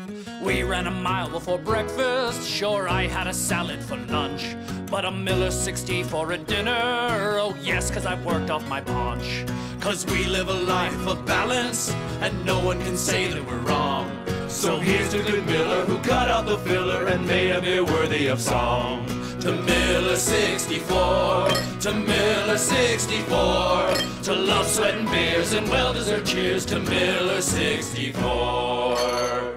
We ran a mile before breakfast, sure I had a salad for lunch. But a Miller 60 for a dinner, oh yes, 'cause I've worked off my paunch. 'Cause we live a life of balance, and no one can say that we're wrong. So here's to good Miller who cut out the filler and made a beer worthy of song. To Miller 64, to Miller 64, to love, sweat, and beers and well-deserved cheers to Miller 64.